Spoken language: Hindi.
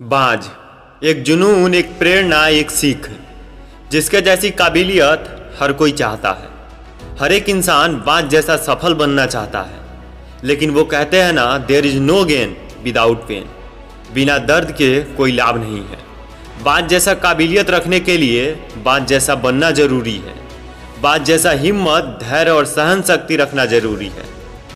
बाज एक जुनून, एक प्रेरणा, एक सीख, जिसके जैसी काबिलियत हर कोई चाहता है। हर एक इंसान बाज जैसा सफल बनना चाहता है, लेकिन वो कहते हैं ना, there is no gain without pain. बिना दर्द के कोई लाभ नहीं है। बाज जैसा काबिलियत रखने के लिए बाज जैसा बनना जरूरी है। बाज जैसा हिम्मत, धैर्य और सहन शक्ति रखना जरूरी है।